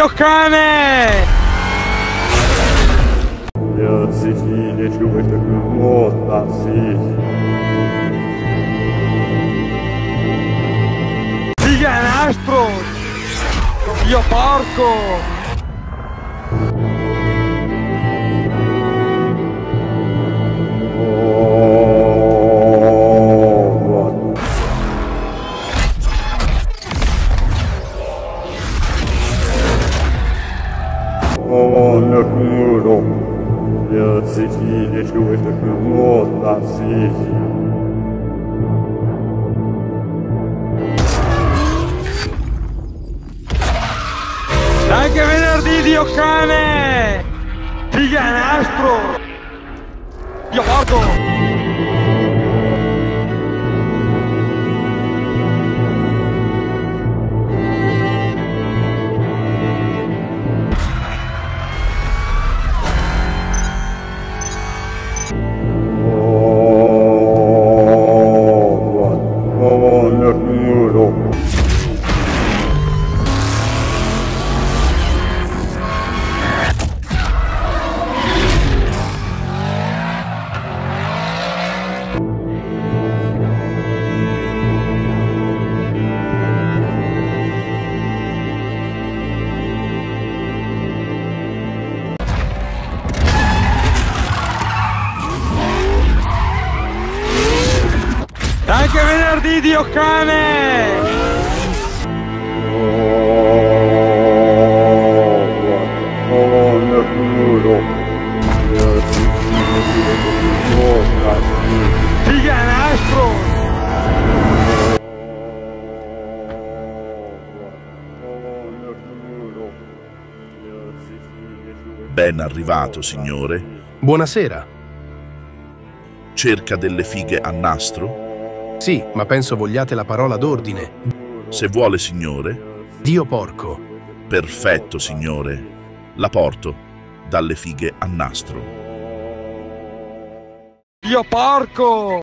Dio cane! Figa nastro! Dio porco! Anche venerdì, Dio cane! Figa nastro! Dio porco! Anche venerdì, Dio cane! Figa nastro! Ben arrivato, signore. Buonasera. Cerca delle fighe a nastro? Sì, ma penso vogliate la parola d'ordine. Se vuole, signore. Dio porco. Perfetto, signore. La porto dalle fighe a nastro. Dio porco!